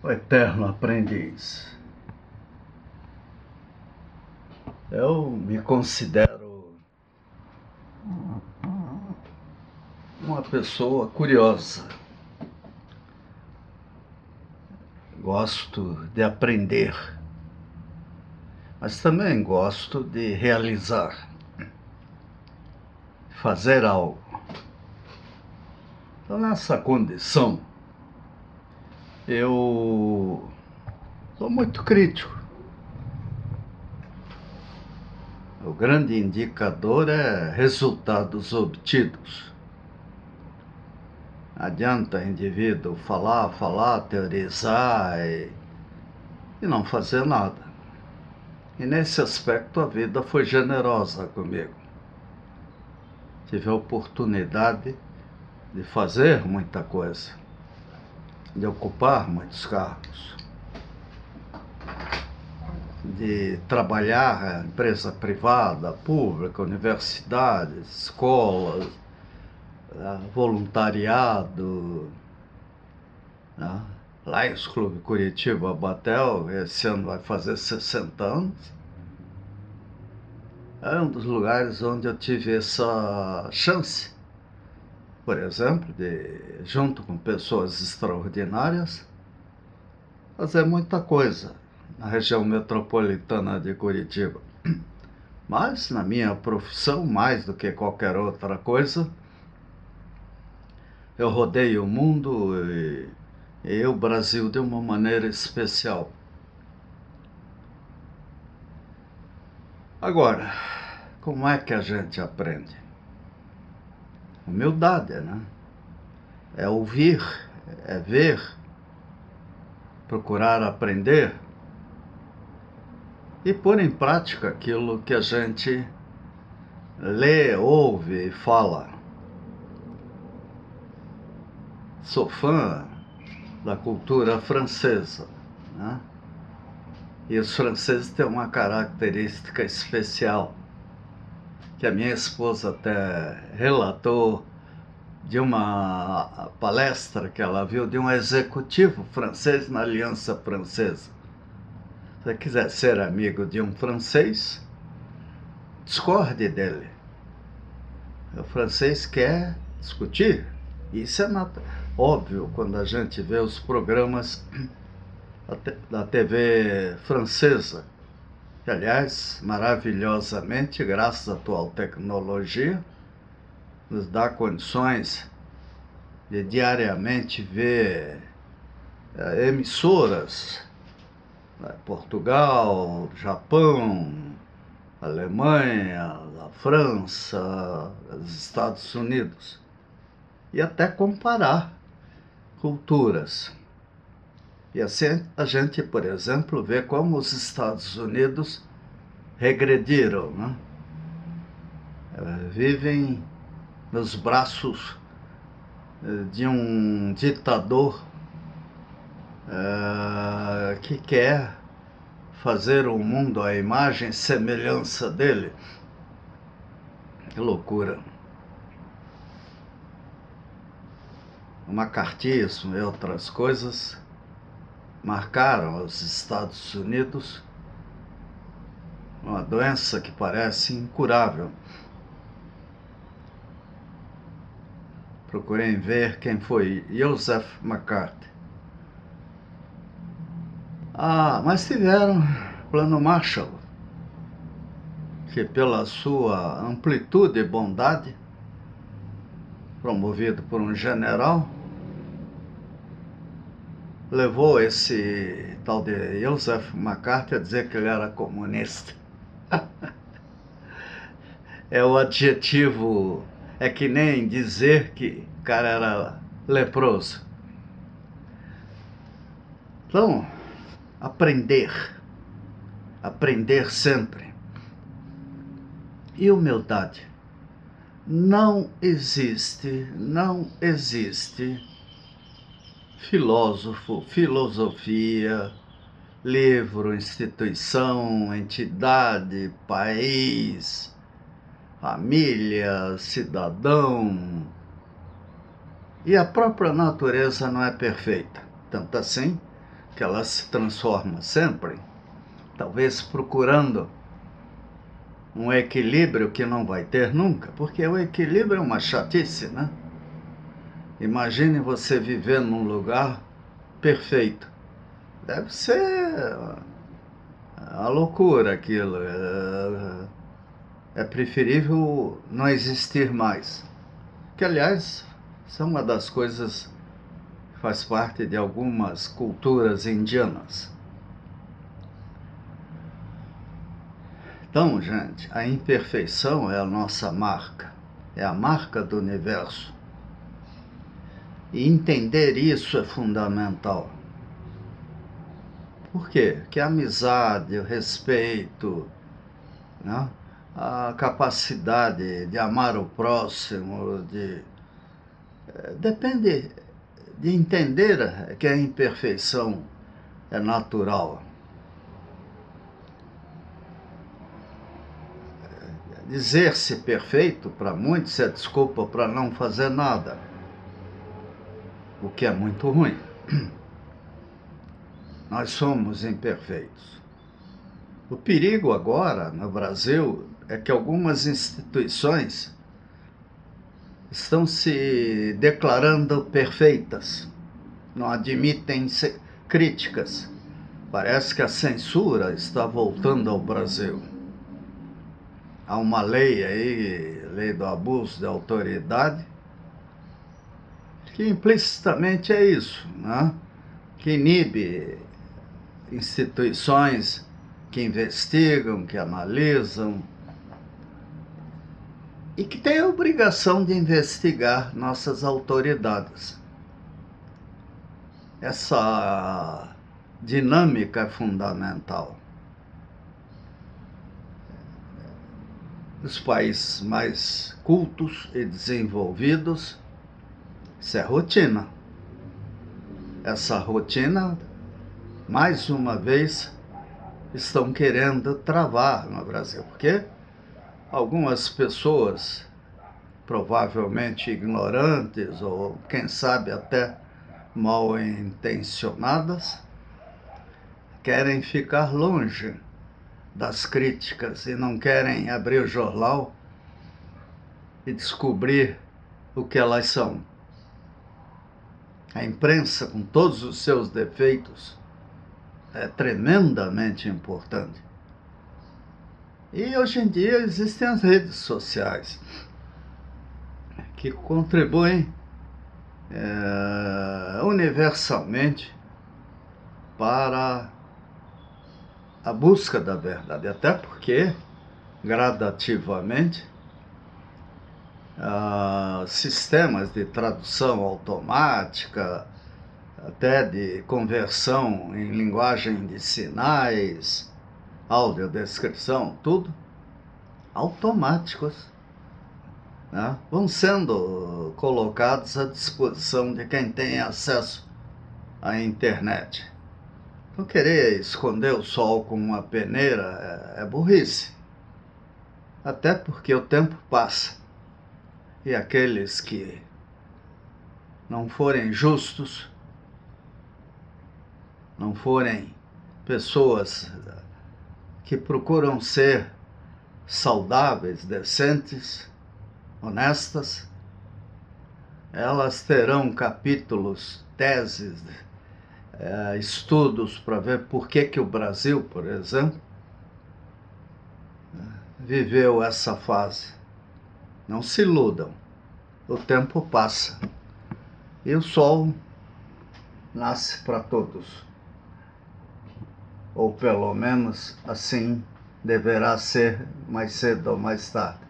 O eterno aprendiz. Eu me considero uma pessoa curiosa. Gosto de aprender, mas também gosto de realizar, fazer algo. Então, nessa condição, eu sou muito crítico. O grande indicador é resultados obtidos. Adianta o indivíduo falar, teorizar e não fazer nada. E nesse aspecto a vida foi generosa comigo. Tive a oportunidade de fazer muita coisa, de ocupar muitos cargos, de trabalhar em empresa privada, pública, universidades, escolas, voluntariado, né? Lions Clube Curitiba Batel, esse ano vai fazer 60 anos. É um dos lugares onde eu tive essa chance, por exemplo, de, junto com pessoas extraordinárias, fazer muita coisa na região metropolitana de Curitiba. Mas, na minha profissão, mais do que qualquer outra coisa, eu rodei o mundo e o Brasil de uma maneira especial. Agora, como é que a gente aprende? Humildade, né? É ouvir, é ver, procurar aprender e pôr em prática aquilo que a gente lê, ouve e fala. Sou fã da cultura francesa, né? E os franceses têm uma característica especial, que a minha esposa até relatou de uma palestra que ela viu de um executivo francês na Aliança Francesa. Se você quiser ser amigo de um francês, discorde dele. O francês quer discutir. Isso é óbvio quando a gente vê os programas da TV francesa, que, aliás, maravilhosamente, graças à atual tecnologia, nos dá condições de diariamente ver emissoras, Portugal, Japão, Alemanha, a França, os Estados Unidos, e até comparar culturas. E assim a gente, por exemplo, vê como os Estados Unidos regrediram, né? Vivem nos braços de um ditador que quer fazer o mundo à imagem e semelhança dele. Que loucura. O macartismo e outras coisas marcaram os Estados Unidos, uma doença que parece incurável. Procurei ver quem foi Joseph McCarthy. Mas tiveram Plano Marshall, que pela sua amplitude e bondade, promovido por um general, levou esse tal de Joseph McCarthy a dizer que ele era comunista. É o adjetivo, é que nem dizer que o cara era leproso. Então, aprender sempre. E humildade. Não existe filósofo, filosofia, livro, instituição, entidade, país, família, cidadão. E a própria natureza não é perfeita. Tanto assim que ela se transforma sempre, talvez procurando um equilíbrio que não vai ter nunca, porque o equilíbrio é uma chatice, né? Imagine você viver num lugar perfeito. Deve ser a loucura aquilo. É preferível não existir mais. Que, aliás, são uma das coisas que faz parte de algumas culturas indianas. Então, gente, a imperfeição é a nossa marca. É a marca do universo. E entender isso é fundamental. Por quê? Porque a amizade, o respeito, né? A capacidade de amar o próximo, depende de entender que a imperfeição é natural. Dizer-se perfeito, para muitos, é desculpa para não fazer nada, o que é muito ruim. Nós somos imperfeitos. O perigo agora, no Brasil, é que algumas instituições estão se declarando perfeitas, não admitem críticas. Parece que a censura está voltando ao Brasil. Há uma lei aí, lei do abuso de autoridade, que implicitamente é isso, né? Que inibe instituições que investigam, que analisam e que têm a obrigação de investigar nossas autoridades. Essa dinâmica é fundamental. Nos países mais cultos e desenvolvidos, isso é rotina. Essa rotina, mais uma vez, estão querendo travar no Brasil, porque algumas pessoas, provavelmente ignorantes ou, quem sabe, até mal intencionadas, querem ficar longe das críticas e não querem abrir o jornal e descobrir o que elas são. A imprensa, com todos os seus defeitos, é tremendamente importante. E hoje em dia existem as redes sociais que contribuem universalmente para a busca da verdade, até porque, gradativamente, sistemas de tradução automática, até de conversão em linguagem de sinais, audiodescrição, tudo automáticos, né? Vão sendo colocados à disposição de quem tem acesso à internet. Então, querer esconder o sol com uma peneira é burrice. Até porque o tempo passa. E aqueles que não forem justos, não forem pessoas que procuram ser saudáveis, decentes, honestas, elas terão capítulos, teses, estudos para ver por que o Brasil, por exemplo, viveu essa fase. Não se iludam, o tempo passa e o sol nasce para todos, ou pelo menos assim deverá ser mais cedo ou mais tarde.